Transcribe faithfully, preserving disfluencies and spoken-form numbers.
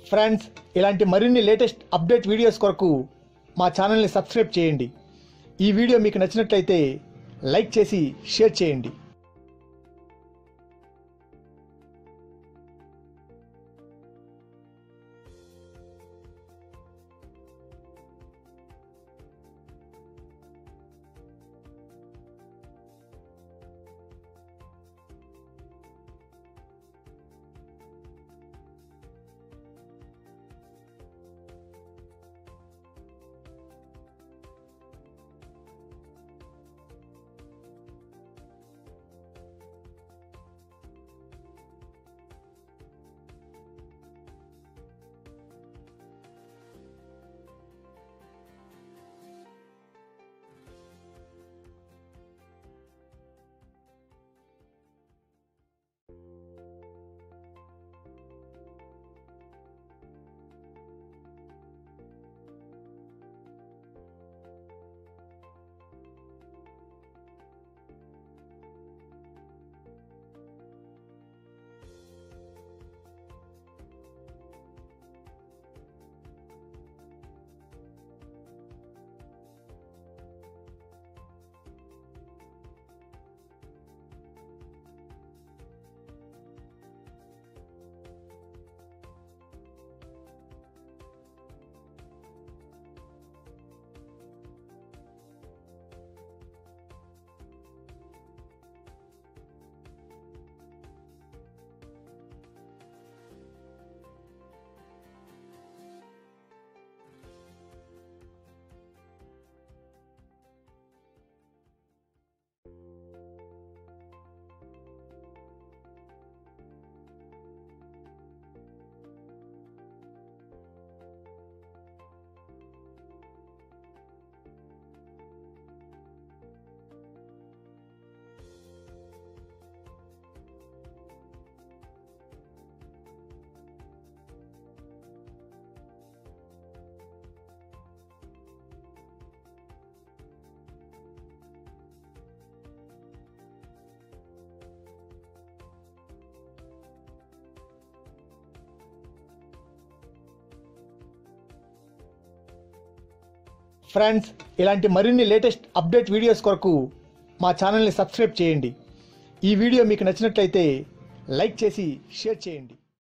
Friends, ఇలాంటి మరిన్ని latest update videos కొరకు మా ఛానల్ని సబ్స్క్రైబ్ చేయండి. ఈ వీడియో మీకు నచ్చినట్లయితే లైక్ చేసి షేర్ చేయండి. ఫ్రెండ్స్, ఇలాంటి మరిన్ని లేటెస్ట్ అప్డేట్ వీడియోస్ కొరకు మా ఛానల్ని సబ్స్క్రైబ్ చేయండి. ఈ వీడియో మీకు నచ్చినట్లయితే లైక్ చేసి షేర్ చేయండి.